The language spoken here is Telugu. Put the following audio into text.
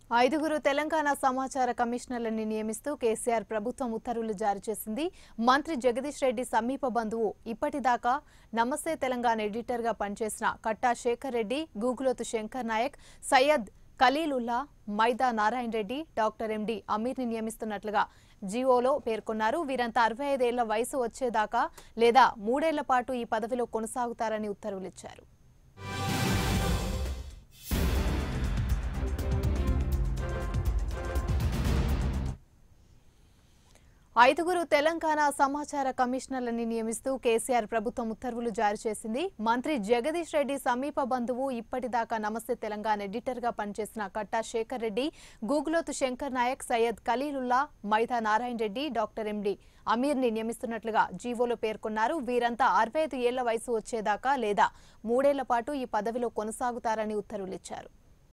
ఐదుగురు తెలంగాణ సమాచార కమిషనర్లను నియమిస్తూ కేసీఆర్ ప్రభుత్వం ఉత్తర్వులు జారీ చేసింది. మంత్రి జగదీష్ రెడ్డి సమీప బంధువు ఇప్పటిదాకా నమస్తే తెలంగాణ ఎడిటర్గా పనిచేసిన కట్టా శేఖర్ రెడ్డి, గూగులోతు శంకర్ నాయక్, సయ్యద్ ఖలీలుల్లా, మైదా నారాయణ రెడ్డి, డాక్టర్ ఎండి అమీర్ని నియమిస్తున్నట్లుగా జీవోలో పేర్కొన్నారు. వీరంతా 65 ఏళ్ల వయసు వచ్చేదాకా లేదా 3 ఏళ్ల పాటు ఈ పదవిలో కొనసాగుతారని ఉత్తర్వులిచ్చారు. ఐదుగురు తెలంగాణ సమాచార కమిషనర్లను నియమిస్తూ కేసీఆర్ ప్రభుత్వం ఉత్తర్వులు జారీ చేసింది. మంత్రి జగదీష్ రెడ్డి సమీప బంధువు ఇప్పటిదాకా నమస్తే తెలంగాణ ఎడిటర్గా పనిచేసిన కట్టా శేఖర్ రెడ్డి, గూగులోతు శంకర్ నాయక్, సయ్యద్ ఖలీలుల్లా, మైదా నారాయణ రెడ్డి, డాక్టర్ ఎండి అమీర్ని నియమిస్తున్నట్లుగా జీవోలో పేర్కొన్నారు. వీరంతా 65 ఏళ్ల వయసు వచ్చేదాకా లేదా 3 ఏళ్ల పాటు ఈ పదవిలో కొనసాగుతారని ఉత్తర్వులిచ్చారు.